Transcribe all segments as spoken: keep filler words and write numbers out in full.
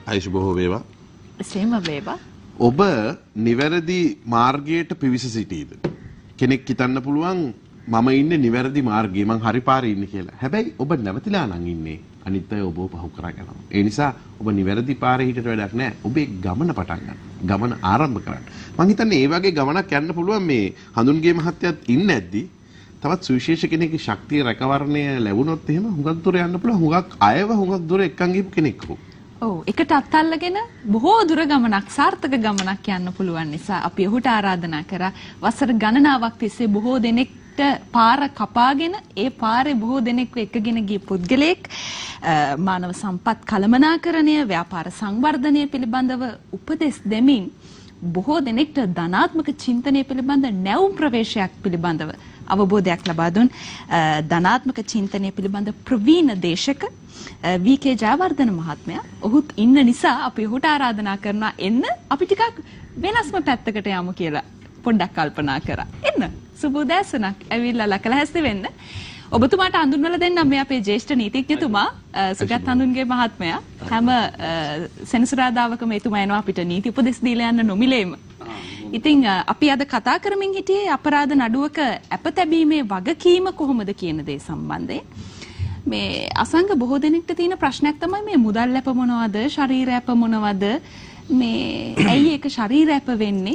ආයුෂ බොහෝ වේවා. සේම වේවා. ඔබ නිවැරදි මාර්ගයට පිවිස සිටීද? කෙනෙක් හිතන්න පුළුවන් මම ඉන්නේ නිවැරදි මාර්ගයේ මං හරි පාරේ ඉන්නේ කියලා. හැබැයි ඔබ නැවතිලා නම් ඉන්නේ. අනිත් අය ඔබව පහු කරගෙන යනවා. ඒ නිසා ඔබ නිවැරදි පාරේ හිටියට වැඩක් නැහැ. ඔබේ ගමන පටන් ගන්න. ගමන ආරම්භ කරන්න. මං හිතන්නේ මේ වගේ ගමනක් යන්න පුළුවන් මේ හඳුන්ගේ මහත්තයත් ඉන්නේ නැද්දි. තවත් සුවිශේෂ කෙනෙක්ගේ ශක්තිය රැකවරණය ලැබුණොත් එහෙම හුඟක් දුර යන්න පුළුවන්. හුඟක් අයව හුඟක් දුර එක්කන් ගිහපු කෙනෙක් හො. ඔව් එකට අත්අල්ලගෙන බොහෝ දුර ගමනක් සාර්ථක ගමනක් යන්න පුළුවන් නිසා අපි ඔහුට ආරාධනා කරා වසර ගණනාවක් තිස්සේ බොහෝ දෙනෙක්ට පාර කපාගෙන ඒ පාරේ බොහෝ දෙනෙක්ව එක්කගෙන ගිය පුද්ගලයෙක් මානව සම්පත් කළමනාකරණය ව්‍යාපාර සංවර්ධනය පිළිබඳව උපදෙස් දෙමින් බොහෝ දෙනෙක්ට ධනාත්මක චින්තනය පිළිබඳ නැවුම් ප්‍රවේශයක් පිළිබඳව අවබෝධයක් ලබා දුන් ධනාත්මක චින්තනය පිළිබඳ ප්‍රවීණ දේශක වී කේ ජයවර්ධන මහත්මයා ඔහුත් ඉන්න නිසා අපි ඔහුට ආරාධනා කරනවා එන්න අපි ටිකක් වෙනස්ම පැත්තකට යමු කියලා පොඩ්ඩක් කල්පනා කරා. එන්න සුබ උදෑසනක් ඇවිල්ලා ලකලැස්ති වෙන්න. ඔබතුමාට හඳුන්වලා දෙන්නම් මේ අපේ ජ්‍යෙෂ්ඨ නීතිඥතුමා සුගත් හඳුන්ගේ මහත්මයා. හැම සෙනසුරාදාවකම එතුමා එනවා අපිට නීති උපදෙස් දීලා යන්න නොමිලේම. ඉතින් අපි අද කතා කරමින් හිටියේ අපරාධ නඩුවක අප තැබීමේ වගකීම කොහොමද කියන දේ සම්බන්ධයෙන්. මේ අසංග බොහෝ දෙනෙක්ට තියෙන ප්‍රශ්නයක් තමයි මේ මුදල් අප මොනවද ශරීර අප මොනවද මේ ඇයි ඒක ශරීර අප වෙන්නේ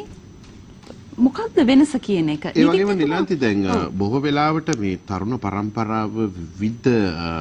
මොකක්ද වෙනස කියන එක. ඒ වගේම නිලන්ති දැන් බොහෝ වෙලාවට මේ තරුණ පරම්පරාව විවිධ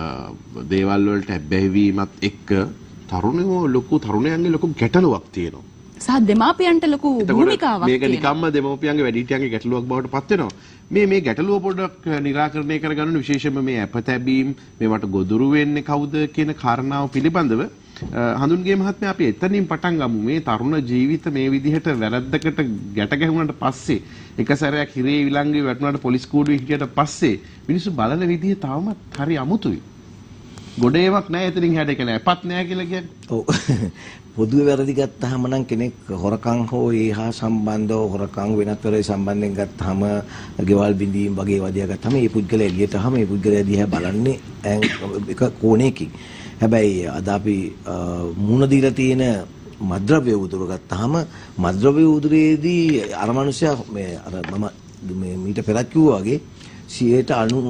දේවල් වලට බැහැවීමත් එක්ක තරුණයෝ ලොකු තරුණයන්ගේ ලොකු ගැටලුවක් තියෙනවා. සහ දෙමාපියන්ට ලොකු භූමිකාවක් මේක නිකම්ම දෙමාපියන්ගේ වැඩිහිටියන්ගේ ගැටලුවක් බවට පත් වෙනවා. මේ මේ ගැටලුව පොඩ්ඩක් निराකරණය කරගන්න විශේෂයෙන්ම මේ අපතැබීම් මේවට ගොදුරු වෙන්නේ කවුද කියන කාරණාව පිළිබඳව හඳුන්ගේ මහත්මයා අපි එතනින් පටන් ගමු. මේ තරුණ ජීවිත මේ විදිහට වැරද්දකට ගැට ගැහුණාට පස්සේ එක සැරයක් හිරේ විලංගුවේ වැටුණාට පොලිස් කූඩුවේ හිටියට පස්සේ මිනිස්සු බලන විදිහ තවමත් හරි අමුතුයි. ගොඩේවක් නැහැ එතනින් හැඩ එක නැහැ. පත් නැහැ කියලා කියන්නේ. ඔව්. පොදුවේ වැරදි ගත්තාම නම් කෙනෙක් හොරකම් හෝ ඒ හා සම්බන්ධව හොරකම් වෙනත් වෙලේ සම්බන්ධයෙන් ගත්තාම ගෙවල් බිඳීම් වගේ වදියා ගත්තාම මේ පුද්ගලයා එළියට ආවම මේ පුද්ගලයා දිහා බලන්නේ එක කෝණයකින්. හැබැයි අද අපි මුණ දීලා තියෙන මද්ද්‍රව්‍ය උදුර ගත්තාම මද්ද්‍රව්‍ය උදුරේදී අර මනුස්සයා මේ අර මම මේ මීට පෙරත් කිව්වා වගේ සියයට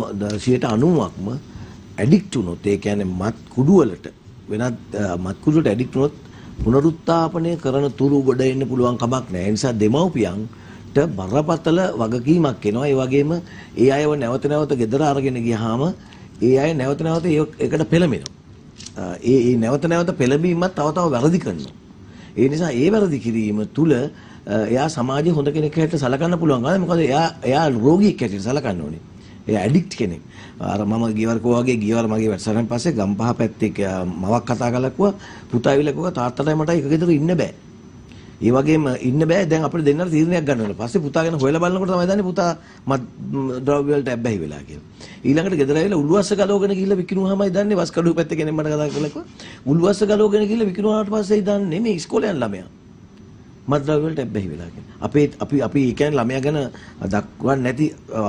අනූවක්ම ඇඩික්ට් වුණොත් ඒ කියන්නේ මත් කුඩු වලට වෙනත් මත් කුඩුවට ඇඩික්ට් වුණොත් පුනරුත්ථාපනය කරන තුරු ගොඩ එන්න පුළුවන් කමක් නැහැ. ඒ නිසා දෙමව්පියන්ට බරපතල වගකීමක් එනවා. ඒ වගේම ඒ අයව නැවත නැවත ගෙදර අරගෙන ගියාම ඒ අය නැවත නැවත ඒකට පෙළඹෙනවා. ඒ ඒ නැවත නැවත පෙළඹීමත් තව තව වැරදි කරනවා. ඒ නිසා ඒ වැරදි කිරීම තුල එයා සමාජයේ හොඳ කෙනෙක් හැටියට සලකන්න පුළුවන්. මොකද එයා එයා රෝගියෙක් හැටියට සලකන්න ඕනේ. එයා ඇඩික්ට් කෙනෙක්. අර මම ගියවර කෝ වගේ ගියවර මගේ වැඩසටහන පස්සේ ගම්පහ පැත්තේ මවක් කතා කරලා කිව්වා පුතා ඇවිල්ලා කිව්වා තාත්තටයි මටයි එක ගෙදර ඉන්න බෑ. ඒ වගේම ඉන්න බෑ දැන් අපිට දෙන්නට තීරණයක් ගන්න ඕනේ. පස්සේ පුතා ගැන හොයලා බලනකොට තමයි දන්නේ පුතා මත් ද්‍රව්‍ය වලට ඇබ්බැහි වෙලා කියලා. ඊළඟට ගෙදර ඇවිල්ලා උළුවස්ස ගලවගෙන ගිහිල්ලා විකිනුවාමයි දන්නේ වස් කඩුව පැත්තේ කෙනෙක් මට කතා කරලා කිව්වා උළුවස්ස ගලවගෙන ගිහිල්ලා විකිනුවාට පස්සේ දන්නේ මේ ඉස්කෝලේ යන ළමයා මත් ද්‍රව්‍ය වලට ඇබ්බැහි වෙලා කියලා. අපේ අපි අපි ඒ කියන්නේ ළමයා ගැන දක්වන්නේ නැති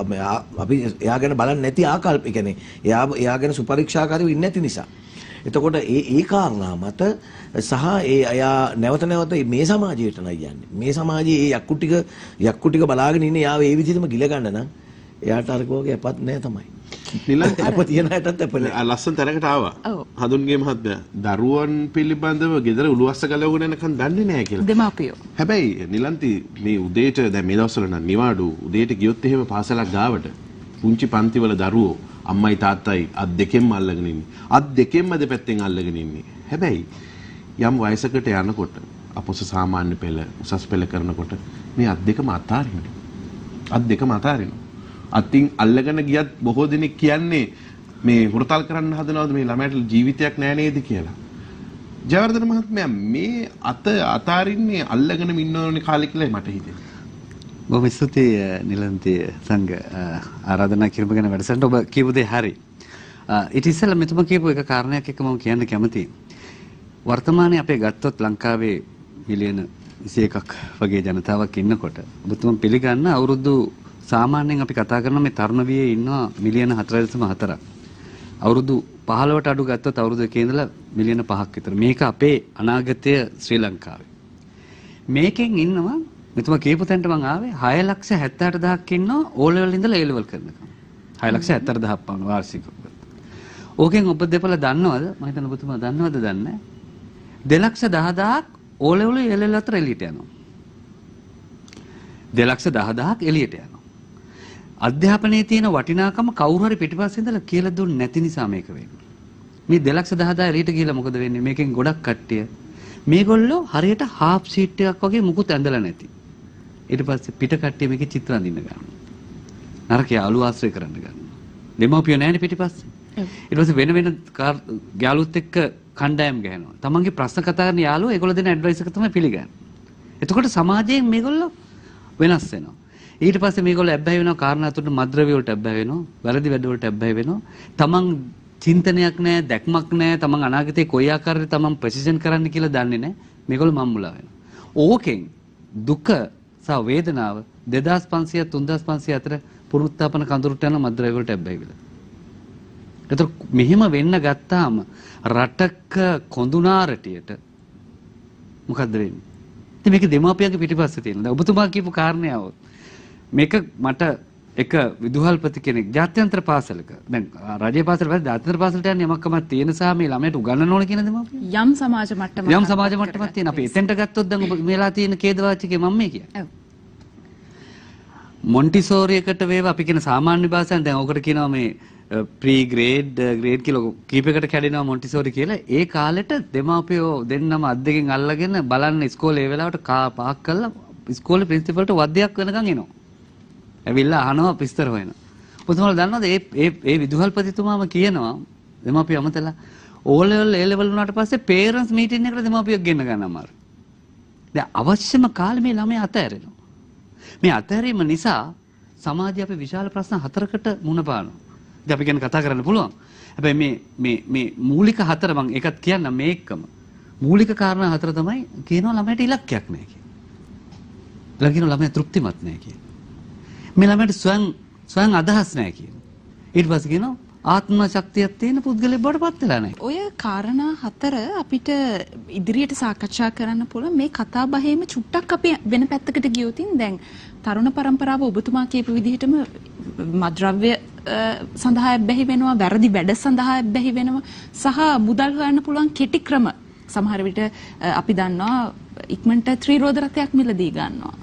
අපි එයා ගැන බලන්නේ නැති ආකල්ප. ඒ කියන්නේ එයා එයා ගැන සුපරීක්ෂාකාරීව ඉන්නේ නැති නිසා. එතකොට ඒ ඒ කාරණා මත සහ ඒ අයා නැවත නැවත මේ සමාජයට නයි යන්නේ. මේ සමාජයේ ඒ යක්කු ටික යක්කු ටික බලාගෙන ඉන්නේ යාව ඒ විදිහටම ගිල ගන්න නම් එයාට අර කෝගේ අපත් නැහැ තමයි. නිලන්ත අප තියන අයටත් අපල ලස්සන තැනකට ආවා. හඳුන්ගේ මහත්මයා දරුවන් පිළිබඳව ගෙදර උළුවස්ස ගලවගෙන යනකන් දන්නේ නැහැ කියලා. දෙමාපියෝ. හැබැයි නිලන්ති මේ උදේට දැන් මේ දවස්වල නම් නිවාඩු උදේට ගියොත් එහෙම පාසලක් ගාවට පුංචි පන්තිවල දරුවෝ අම්මයි තාත්තයි අත් දෙකෙන්ම අල්ලගෙන ඉන්නේ. අත් දෙකෙන්ම දෙපැත්තෙන් අල්ලගෙන ඉන්නේ. හැබැයි යම් වයසකට යනකොට අපොස සාමාන්‍ය පෙළ උසස් පෙළ කරනකොට මේ අත් දෙකම අතාරිනවා. අත් දෙකම අතාරිනවා. අතින් අල්ලගෙන ගියත් බොහෝ දෙනෙක් කියන්නේ මේ හුරතල් කරන්න හදනවද මේ ළමයට ජීවිතයක් නෑ නේද කියලා. ජයවර්ධන මහත්මයා මේ අත අතාරින්නේ අල්ලගෙන ඉන්න ඕනේ කාලේ කියලා මට හිතෙනවා. බොහොම ස්තුතියි නිලන්ති සංඝ ආරාධනා කිරීම ගැන වැඩසටහන ඔබ කියපු දේ හරි. ඊට ඉස්සෙල්ලා මෙතුමා කියපු එක කාරණයක් එක්ක මම කියන්න කැමතියි. වර්තමානයේ අපේ ගත්තොත් ලංකාවේ මිලියන විසි එකක් වගේ ජනතාවක් ඉන්නකොට ඔබතුමා පිළිගන්න අවුරුදු සාමාන්‍යයෙන් අපි කතා කරන මේ තරුණ වියේ ඉන්නවා මිලියන හතර දශම හතරක්. අවුරුදු පහළොවට අඩු ගත්තොත් අවුරුදු එකේ ඉඳලා මිලියන පහක් විතර. මේක අපේ අනාගතය ශ්‍රී ලංකාවේ. මේකෙන් ඉන්නවා මෙතුමා කියපු තැනට මම ආවේ හය ලක්ෂ හැත්තෑ අට දහසක් ඉන්නවා ඕ ලෙවල් ඉඳලා ඒ ලෙවල් කරනකම්. හය ලක්ෂ හැත්තෑ අට දහසක් පමණ වාර්ෂිකව. ඕකෙන් ඔබ දෙපළ දන්නවද? මම හිතන්නේ ඔබතුමා දන්නවද දන්නේ නැහැ. දෙලක්ෂ දහදාහක් ඕ ලෙවල් ඒ ලෙවල් අතර එළියට යනවා. දෙලක්ෂ දහදාහක් එළියට යනවා. අධ්‍යාපනයේ තියෙන වටිනාකම කවුරු හරි පිටිපස්සේ ඉඳලා කියලා දුන්නේ නැති නිසා මේක වෙන්නේ. මේ දෙලක්ෂ දහදාහ එළියට ගිහලා මොකද වෙන්නේ? මේකෙන් ගොඩක් කට්ටිය මේගොල්ලෝ හරියට හාෆ් සීට් එකක් වගේ මුකුත් ඇඳලා නැති. ඊට පස්සේ පිට කට්ටිය මේකේ චිත්‍ර අඳින්න ගන්නවා. නරකය අලු ආශ්‍රය කරන්න ගන්නවා. දෙමව්පියෝ නැහැනේ පිටිපස්සේ. ඊට පස්සේ වෙන වෙන යාළුවොත් එක්ක කණ්ඩායම් ගහනවා. තමන්ගේ ප්‍රශ්න කතා කරන යාළුවෝ ඒගොල්ලෝ දෙන ඇඩ්වයිස් එක තමයි පිළිගන්නේ. එතකොට සමාජයෙන් මේගොල්ලෝ වෙනස් වෙනවා. ඊට පස්සේ මේගොල්ලෝ ඇබ්බැහි වෙනවා කාරණා තුනට මද්ද්‍රව්‍ය වලට ඇබ්බැහි වෙනවා. වැරදි වැඩ වලට ඇබ්බැහි වෙනවා. තමන් චින්තනයක් නැහැ, දැක්මක් නැහැ. තමන් අනාගතේ කොයි ආකාරයට තමන් ප්‍රොසිෂන් කරන්න කියලා දන්නේ නැහැ. මේගොල්ලෝ මම්මුලා වෙනවා. ඕකෙන් දුක සහ වේදනාව දෙදාස් පන්සියය තුන්දාස් පන්සියය අතර පුනරුත්ථාපන කඳුරට යන මද්ද්‍රව්‍ය වලට ඇබ්බැහි වෙලා. ඒතර මෙහෙම වෙන්න ගත්තාම රටක කොඳුනාරටියට මොකද්ද වෙන්නේ? ඉතින් මේක දෙමාපියන්ගේ පිටිපස්සේ තියෙන. දැන් ඔබතුමා කියපු කාරණේව මේක මට එක විදුහල්පති කෙනෙක් ජාත්‍යන්තර පාසලක දැන් රජයේ පාසල වල ජාත්‍යන්තර පාසලට යන්නේ යමක්කමක් තියෙන සහ මේ ළමයට උගන්වන්න ඕන කියන දෙමාපියෝ යම් සමාජ මට්ටමක් යම් සමාජ මට්ටමක් තියෙන. අපි එතෙන්ට ගත්තොත් දැන් ඔබ මේලා තියෙන ඛේදවාචකේ මම මේ කියන්නේ. ඔව්. මොන්ටිසෝරි එකට වේව අපි කියන සාමාන්‍ය භාෂාවෙන් දැන් ඔකට කියනවා මේ ප්‍රී ග්‍රේඩ් ග්‍රේඩ් කියලා කීපයකට කැඩෙනවා මොන්ටිසෝරි කියලා. ඒ කාලෙට දෙමාපියෝ දෙන්නම අත් දෙකෙන් අල්ලගෙන බලන්න ඉස්කෝලේ ඒ වෙලාවට කා පහක් කරලා ඉස්කෝලේ ප්‍රින්සිපල්ට වද්දයක් වෙනකන් එනවා. ඇවිල්ලා අහනවා විස්තර හොයනවා. ඔබතුමාලා දන්නවද මේ මේ මේ විදුහල්පතිතුමාම කියනවා දෙමාපියෝ අමතලා ඕ ලෙවල් ඒ ලෙවල් වුණාට පස්සේ පේරන්ට්ස් මීටින් එකට දෙමාපියෝ ගෙන්න ගන්න අමාරුයි. දැන් අවශ්‍යම කාලේ මේ ළමයා අතහැරෙනවා. මේ අතහැරීම නිසා සමාජයේ අපි විශාල ප්‍රශ්න හතරකට මුහුණ පානවා. ඉතින් අපි ගැන කතා කරන්න පුළුවන්. හැබැයි මේ මේ මේ මූලික හතර මම එකක් කියන්න මේ එක්කම මූලික කාරණා හතර තමයි කියනවා ළමයට ඉලක්කයක් නැහැ කියන. ළඟින ළමයා තෘප්තිමත් නැහැ කියන. මේ ළමයට ස්වයං ස්වයං අදහස් නැහැ කියන. ඊට පස්සේ කියනවා ආත්ම ශක්තියක් තියෙන පුද්ගලයෙක් බවට පත් වෙලා නැහැ. ඔය කාරණා හතර අපිට ඉදිරියට සාකච්ඡා කරන්න පුළුවන්. මේ කතා බහේම චුට්ටක් අපි වෙන පැත්තකට ගියොතින් දැන් තරුණ පරම්පරාව ඔබතුමා කියපු විදිහටම මද්ද්‍රව්‍ය සඳහා ඇබ්බැහි වෙනවා, වැරදි වැඩ සඳහා ඇබ්බැහි වෙනවා සහ මුදල් හොයන්න පුළුවන් කෙටි ක්‍රම සමහර විට අපි දන්නවා ඉක්මනට ත්‍රිරෝද රථයක් මිලදී ගන්නවා.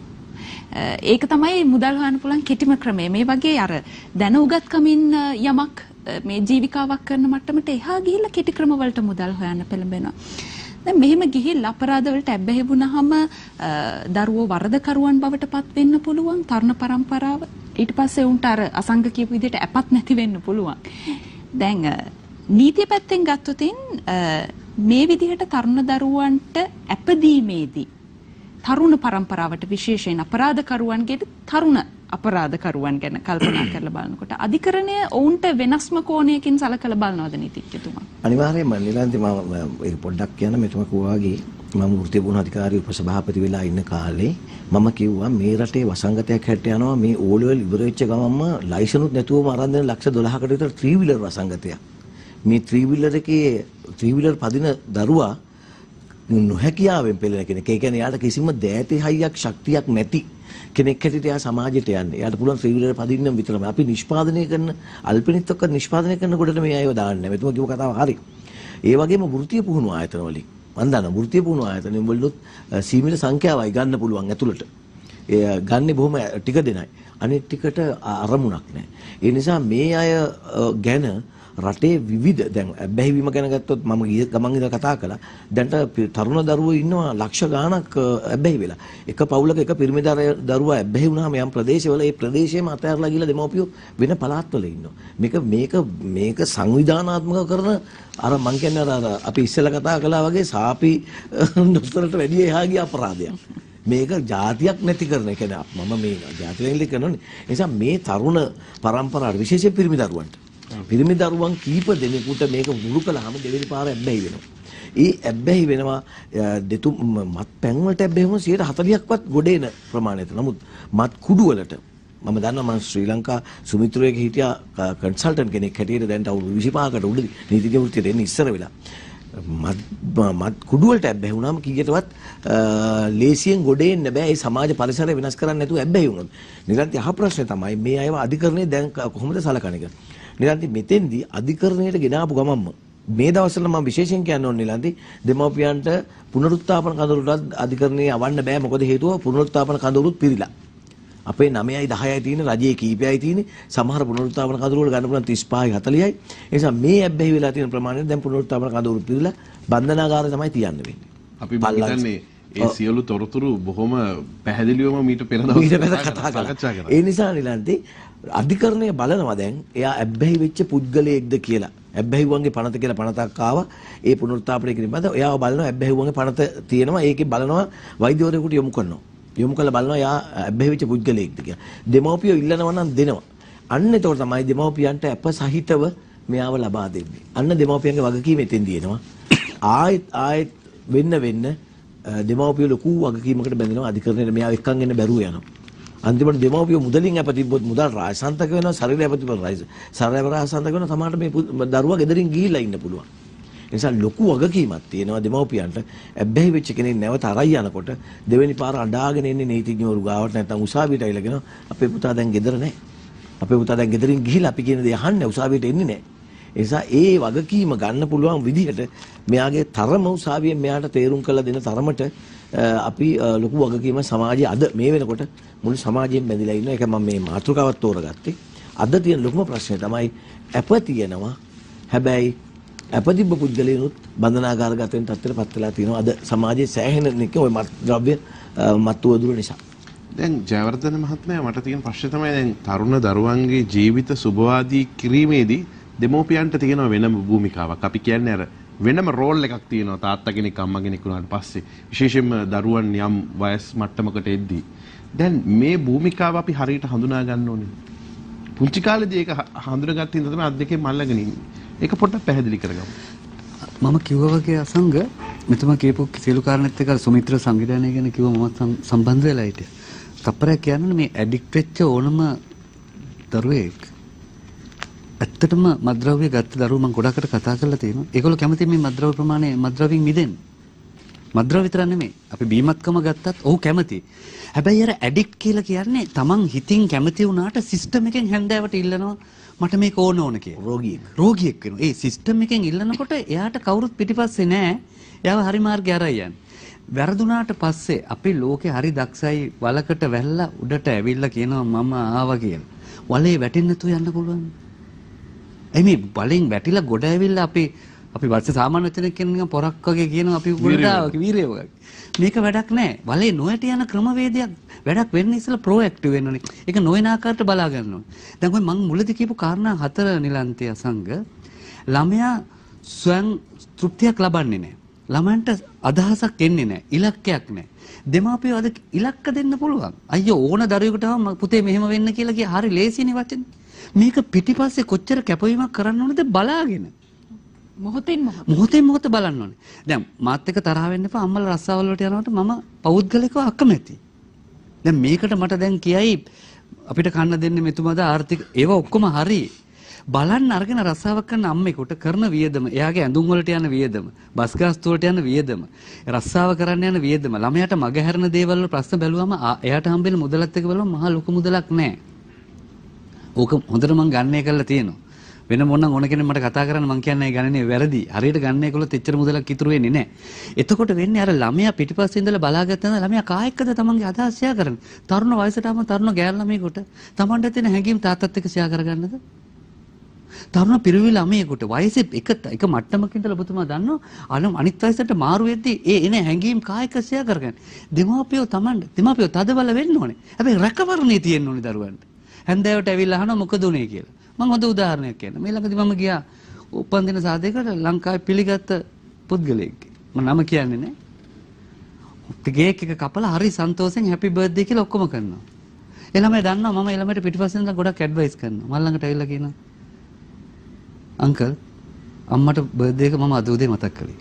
ඒක තමයි මුදල් හොයන්න පුළුවන් කෙටිම ක්‍රමය. මේ වගේ අර දැන උගත්කමින් යමක් මේ ජීවිකාවක් කරන මට්ටමට එහා ගිහිල්ලා කෙටි ක්‍රම වලට මුදල් හොයන්න පෙළඹෙනවා. දැන් මෙහෙම ගිහිල්ලා අපරාධ වලට ඇබ්බැහි වුණාම දරුවෝ වරදකරුවන් බවට පත් වෙන්න පුළුවන් තරුණ පරම්පරාව. ඊට පස්සේ උන්ට අර අසංග කියපු විදිහට අපත් නැති වෙන්න පුළුවන්. දැන් නීතිය පැත්තෙන් ගත්තොත් මේ විදිහට තරුණ දරුවන්ට අපදීමේදී තරුණ පරම්පරාවට විශේෂයෙන් අපරාධකරුවන්ගේ තරුණ අපරාධකරුවන් ගැන කල්පනා කරලා බලනකොට අධිකරණය ඔවුන්ට වෙනස්ම කෝණයකින් සලකලා බලනවද නීතිඥතුමා? අනිවාර්යයෙන්ම නිලන්ති මම ඒක පොඩ්ඩක් කියන්න මෙතුමා කිව්වාගේ මම වෘත්තීය පුහුණු අධිකාරී උපසභාපති වෙලා ඉන්න කාලේ මම කිව්වා මේ රටේ වසංගතයක් හැට යනවා මේ ඕ ලෙවල් ඉවර වෙච්ච ගමන්ම ලයිසනුත් නැතුවම අරන් දෙන ලක්ෂ දොළහකට විතර ත්‍රී වීලර් වසංගතයක්. මේ ත්‍රී වීලර් එකේ ත්‍රී වීලර් පදින දරුවා නොහැකියාවෙන් පෙළෙන කෙනෙක්. ඒ කියන්නේ යාට කිසිම දෑතේ හයියක් ශක්තියක් නැති කෙනෙක් හැටියට එයා සමාජයට යන්නේ. එයාට පුළුවන් ත්‍රී වීලර් පදින්න විතරම. අපි නිෂ්පාදනය කරන අල්පිනිත් ඔක්ක නිෂ්පාදනය කරනකොට මේ අයව දාන්නේ නැහැ. මෙතුමා කිව්ව කතාව හරි. ඒ වගේම වෘත්තීය පුහුණු ආයතන වලින් මම දන්නවා වෘත්තීය පුහුණු ආයතන වලුත් සීමිත සංඛ්‍යාවයි ගන්න පුළුවන් ඇතුළට. ඒ ගන්නේ බොහොම ටික දෙනයි. අනිත් ටිකට අරමුණක් නැහැ. ඒ නිසා මේ අය ගැන රටේ විවිධ දැන් ඇබ්බැහි වීම ගැන ගත්තොත් මම ගිය ගමන් ඉඳලා කතා කළා. දැන්ට තරුණ දරුවෝ ඉන්නවා ලක්ෂ ගාණක් ඇබ්බැහි වෙලා. එක පවුලක එක පිරිමි දරුවා ඇබ්බැහි වුණාම යම් ප්‍රදේශවල ඒ ප්‍රදේශයේම අතහැරලා ගිහලා දෙමව්පියෝ වෙන පළාත්වල ඉන්නවා. මේක මේක මේක සංවිධානාත්මක කරන අර මං කියන්නේ අර අපි ඉස්සෙල්ලා කතා කළා වගේ සාපි දොස්තරට වැඩි එහා ගිය අපරාධයක්. මේක જાතියක් නැති කරන එක නේ මම මේ જાති වෙන්නේ කරනනේ. ඒ නිසා මේ තරුණ පරම්පරාවට විශේෂයෙන් පිරිමි දරුවන්ට පිරිමි දරුවන් කීප දෙනෙකුට මේක මුළු කළාම දෙවෙනි පාර ඇබ්බැහි වෙනවා. ඒ ඇබ්බැහි වෙනවා දෙතු මත් පැන් වලට ඇබ්බැහි වුණොත් සියයට හතළිහක්වත් ගොඩේන ප්‍රමාණයට. නමුත් මත් කුඩු වලට මම දන්නවා මම ශ්‍රී ලංකා සුමිත්‍රයක හිටියා කන්සල්ටන්ට් කෙනෙක් හැටියට දැන් අවුරුදු විසිපහකට උඩදී නීතිඥ වෘත්තියට එන්න ඉස්සර වෙලා මත් කුඩු වලට ඇබ්බැහි වුණාම කීයටවත් ලේසියෙන් ගොඩ එන්න බෑ. ඒ සමාජ පරිසරය වෙනස් කරන්න නැතුව ඇබ්බැහි වුණොත්. නිරන්තර අහ ප්‍රශ්නේ තමයි මේ අයව අධිකරණය දැන් කොහොමද සලකන එක. නිරන්තර මෙතෙන්දී අධිකරණයට ගෙන ආපු ගමන්ම මේ දවස්වල මම විශේෂයෙන් කියන්න ඕනේ නිලන්ති දෙමව්පියන්ට පුනරුත්ථාපන කඳවුරට අධිකරණයේ යවන්න බෑ. මොකද හේතුව පුනරුත්ථාපන කඳවුරුත් පිරීලා. අපේ නවයයි දහයයි තියෙන රජයේ කීපයයි තියෙන්නේ. සමහර පුනරුත්ථාපන කඳවුරු වල ගන්න පුළුවන් තිස් පහයි හතලිහයි. ඒ නිසා මේ ඇබ්බැහි වෙලා තියෙන ප්‍රමාණය දැන් පුනරුත්ථාපන කඳවුරු පිරීලා බන්ධනාගාරය තමයි තියන්න වෙන්නේ. අපි හිතන්නේ ඒ සියලු තොරතුරු බොහොම පැහැදිලිවම මීට පෙර දවස් කතා කරා. ඒ නිසා නිලන්ති අධිකරණය බලනවා දැන් එයා ඇබ්බැහි වෙච්ච පුද්ගලයෙක්ද කියලා. ඇබ්බැහිවන්ගේ පනත කියලා පනතක් ආවා. ඒ පුනරුත්ථාපනය කිරීම බඳ එයාව බලනවා ඇබ්බැහිවන්ගේ පනත තියෙනවා. ඒකේ බලනවා වෛද්‍යවරයෙකුට යොමු කරනවා. යොමු කළ බලනවා එයා ඇබ්බැහි වෙච්ච පුද්ගලයෙක්ද කියලා. දෙමව්පියෝ ඉල්ලනවා නම් දෙනවා. අන්න එතකොට තමයි දෙමව්පියන්ට අප සහිතව මෙයාව ලබා දෙන්නේ. අන්න දෙමව්පියන්ගේ වගකීම එතෙන්දී එනවා. ආයෙත් ආයෙත් වෙන්න වෙන්න දෙමව්පියෝ ලොකු වගකීමකට බැඳෙනවා. අධිකරණයට මෙයාව එක්කන් එන්න බැරුව යනවා. අන්තිමට දෙමව්පියෝ මුදලින් අප තිබ්බොත් මුදල් රාජසන්තක වෙනවා. ශරීරය අප තිබ්බොත් ශරීරය රාජසන්තක වෙනවා. සමහරට මේ දරුවා ගෙදරින් ගිහිල්ලා ඉන්න පුළුවන්. ඒ නිසා ලොකු වගකීමක් තියෙනවා දෙමව්පියන්ට. ඇබ්බැහි වෙච්ච කෙනෙක් නැවත අරයි යනකොට දෙවෙනි පාර අඬාගෙන එන්නේ නීතිඥවරු ගාවට නැත්නම් උසාවියට ඇවිල්ලාගෙන අපේ පුතා දැන් ගෙදර නැහැ. අපේ පුතා දැන් ගෙදරින් ගිහිල්ලා අපි කියන දේ අහන්නේ උසාවියට එන්නේ නැහැ. ඒ නිසා ඒ වගකීම ගන්න පුළුවන් විදිහට මෙයාගේ තරම උසාවියෙන් මෙයාට තේරුම් කරලා දෙන තරමට අපි ලොකු වගකීම සමාජයේ අද මේ වෙනකොට මුළු සමාජයෙන් බැඳිලා ඉන්න එක මම මේ මාතෘකාවක් තෝරගත්තේ. අද තියෙන ලොකුම ප්‍රශ්නේ තමයි අප තියෙනවා. හැබැයි අපදිබ්බ පුද්ගලයන්ුත් බන්ධනාගාරගත වෙන තත්ත්වයට පත් වෙලා තියෙනවා. අද සමාජයේ සෑහෙන නික ඔය ද්‍රව්‍ය මත්තු වදුර නිසා. දැන් ජයවර්ධන මහත්මයා මට තියෙන ප්‍රශ්නේ තමයි දැන් තරුණ දරුවන්ගේ ජීවිත සුබවාදී කිරීමේදී දෙමෝපියන්ට තියෙන වෙනම භූමිකාවක්. අපි කියන්නේ අර වෙනම රෝල් එකක් තියෙනවා තාත්තා කෙනෙක් අම්මා කෙනෙක් වුණාට පස්සේ විශේෂයෙන්ම දරුවන් යම් වයස් මට්ටමකට එද්දී දැන් මේ භූමිකාව අපි හරියට හඳුනා ගන්න ඕනේ. පුංචි කාලේදී ඒක හඳුනාගත්ත ඉඳන් තමයි අත් දෙකේ මල්ලගෙන ඉන්නේ. ඒක පොඩ්ඩක් පැහැදිලි කරගමු. මම කිව්වා වගේ අසංග මෙතුමා කියපු සියලු කාරණේත් එක්ක සුමිත්‍ර සංවිධානය ගැන කිව්ව මම සම්බන්ධ වෙලා හිටියා. තප්පරයක් කියන්නේ මේ ඇඩික්ට් වෙච්ච ඕනම දරුවෙක් ඇත්තටම මත්ද්‍රව්‍ය ගත්ත දරුවෝ මම ගොඩකට කතා කරලා තියෙනවා. ඒගොල්ලෝ කැමති මේ මත්ද්‍රව්‍ය ප්‍රමාණය මත්ද්‍රව්‍යෙන් මිදෙන්න. මත්ද්‍රව්‍ය විතර නෙමෙයි. අපි බීමත්කම ගත්තත් ඔහු කැමති. හැබැයි අර ඇඩික්ට් කියලා කියන්නේ තමන් හිතින් කැමති වුණාට සිස්ටම් එකෙන් හැන්දෑවට ඉල්ලනවා මට මේක ඕන ඕන කියලා. රෝගියෙක්. රෝගියෙක් වෙනවා. ඒ සිස්ටම් එකෙන් ඉල්ලනකොට එයාට කවුරුත් පිටිපස්සේ නැහැ. එයාව හරි මාර්ගේ අරයි යන්නේ. වැරදුනාට පස්සේ අපි ලෝකේ හරි දක්ෂයි වලකට වැල්ලා උඩට ඇවිල්ලා කියනවා මම ආවා කියලා. වලේ වැටෙන්න නැතුව යන්න පුළුවන්. එයි මේ බලෙන් වැටිලා ගොඩ ඇවිල්ලා අපි අපි වර්ෂ සාමාන්‍ය වචනයක් කියන නිකන් පොරක් වගේ කියනවා අපි ගොඩාවක් වීරය වගේ. මේක වැඩක් නැහැ. වලේ නොයට යන ක්‍රමවේදයක් වැඩක් වෙන්න ඉස්සෙල්ලා ප්‍රොඇක්ටිව් වෙන්න ඕනේ. ඒක නොවන ආකාරයට බලා ගන්න ඕනේ. දැන් ඔය මම මුලදී කියපු කාරණා හතර නිලන්තය සංග ළමයා ස්වයං තෘප්තියක් ලබන්නේ නැහැ. ළමයන්ට අදහසක් එන්නේ නැහැ. ඉලක්කයක් නැහැ. දෙමාපියෝ අද ඉලක්ක දෙන්න පුළුවන්. අයියෝ ඕන දරුවෙකුට පුතේ මෙහෙම වෙන්න කියලා කිය හරි ලේසිනේ වචනේ. මේක පිටිපස්සේ කොච්චර කැපවීමක් කරන්න ඕනද බලාගෙන. මොහොතින් මොහොත. මොහොතින් මොහොත බලන්න ඕනේ. දැන් මාත් එක්ක තරහ වෙන්න එපා. අම්මලා රස්සාවල් වලට යනකොට මම පෞද්ගලිකව අකමැති. දැන් මේකට මට දැන් කියයි අපිට කන්න දෙන්නේ මෙතුමාද ආර්ථික ඒව ඔක්කොම හරි. බලන්න අරගෙන රස්සාවක් කරන අම්මෙකුට කරන වියදම, එයාගේ ඇඳුම් වලට යන වියදම, බස් ගාස්තු වලට යන වියදම, රස්සාව කරන්න යන වියදම, ළමයාට මගහැරන දේවල් වල ප්‍රශ්න බැලුවම එයාට හම්බෙන මුදලත් එක්ක බලුවම මහා ලොකු මුදලක් නැහැ. ඕක හොඳට මම ගණනය කරලා තියෙනවා. වෙන මොනනම් ඕන කෙනෙක් මට කතා කරන්න මම කියන්නේ ගණනේ වැරදි. හරියට ගණනය කළොත් එච්චර මුදලක් ඉතුරු වෙන්නේ නැහැ. එතකොට වෙන්නේ අර ළමයා පිටිපස්සේ ඉඳලා බලාගත්තා නම් ළමයා කායකද තමන්ගේ අදහස් ෂෙයා කරන්නේ. තරුණ වයසටම තරුණ ගෑල් ළමයෙකුට තමන්ට තියෙන හැඟීම් තාත්තත් එක්ක ෂෙයා කරගන්නද? තරුණ පිරිමි ළමයෙකුට වයසේ එක එක මට්ටමක ඉඳලා ඔබතුමා දන්නවා අනු අනිත් වයසට මාරු වෙද්දී ඒ එන හැඟීම් කායක ෂෙයා කරගන්න. දෙමාපියෝ තමන්ට දෙමාපියෝ තදබල වෙන්න ඕනේ. හැබැයි රැකවරණේ තියෙන්න ඕනේ දරුවන්ට. හැන්දෑවට ඇවිල්ලා අහනවා මොකද උනේ කියලා. මම හොඳ උදාහරණයක් කියන්නම්. මේ ළඟදී මම ගියා උපන්දින සාදයකට ලංකාවේ පිළිගත් පුද්ගලයෙක්. මම නම කියන්නේ නැහැ. කේක් එක කපලා හරි සන්තෝෂෙන් හැපි බර්ත්ඩේ කියලා ඔක්කොම කරනවා. ඒ ළමයා දන්නවා මම ඒ ළමයට පිටිපස්සෙන් ඉඳලා ගොඩක් ඇඩ්වයිස් කරනවා. මම ළඟට ඇවිල්ලා කියනවා අංකල් අම්මට බර්ත්ඩේ එක මම අද උදේ මතක් කළේ.